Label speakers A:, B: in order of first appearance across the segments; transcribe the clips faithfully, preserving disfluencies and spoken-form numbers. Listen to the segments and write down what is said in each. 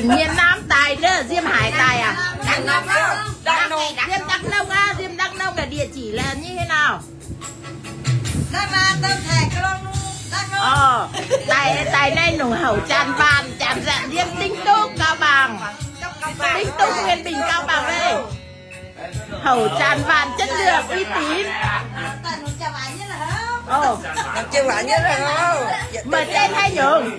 A: miền Nam tài nữa, Diêm Hải tài à? Đắk Nông á, Đắk Nông, Diêm Đắk Nông á, Diêm Đắk Nông là địa chỉ là như thế nào? Ờ, tài tài này nổ hậu tràn vàn, tràn dạng Diêm Tinh Túc Cao Bằng, Tinh Túc Nguyên Bình Cao Bằng đây. Hậu tràn vàn chất lượng uy tín. Ồ,
B: chưa bạn nhớ rồi không?
A: mà tên hay nhường?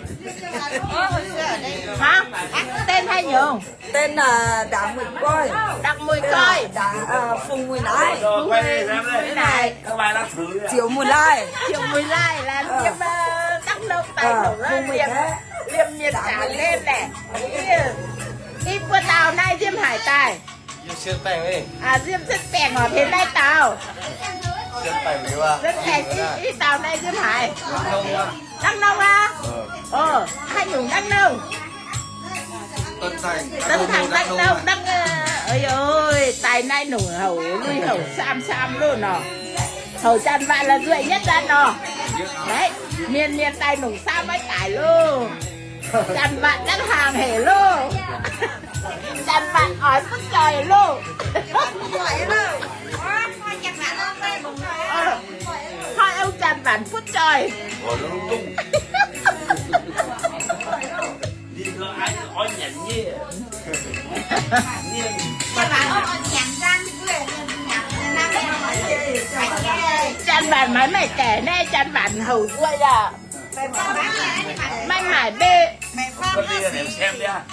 A: Hả? Tên hay nhường?
B: Tên là Đặng Mùi Coi.
A: Đặng Mùi Coi.
B: Đặng Phùng Mùi Lai.
A: Mùi Lai.
B: Triệu Mùi Lai.
A: Triệu Mùi Lai là Diêm Đắk Nông tài nổ lên Liêm Liêm nhiệt trả lên nè. Đi qua tàu này Diêm Hải tài. À Diêm rất bèn ở phía đây tàu. Rất bèn đi tàu này Diêm Hải. Đắk Nông á? Ờ, hai nhung Đắk Nông. Tân Thành Đắk Nông, Đắk ơi ơi, tài này nổ hầu lui hầu sam sam luôn nọ. Hầu tràn vạn là duy nhất ra nọ. Đấy, miền miền tài nổ sam mấy tải luôn. Tràn vạn đắt hàng hề luôn. Tràn vạn ói phút trời luôn. Thôi ông tràn vạn phút trời.
C: Hỏi nhận như
A: chăn bản máy mày kể nè, chăn bản hầu quay là máy mải bê
C: con đi là để xem đi à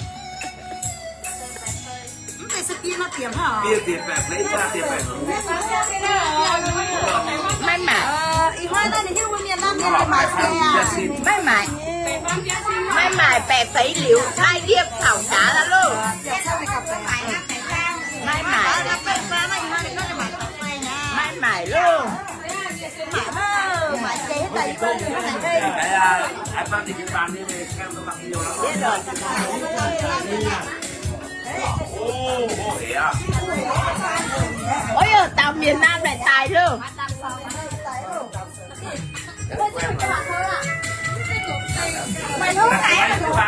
C: bia tiền bạc lấy ra tiền bạc
A: máy mải máy mải máy mải bè phấy liễu hai điệp thảo cá ra luôn máy mải máy mải luôn mải chế tay con
C: cái ai bán thì cái bàn đi này xem nó mặc nhiều lắm ô ô thế à
A: ôi ơi tao miền Nam lại tài luôn
C: mày nói cái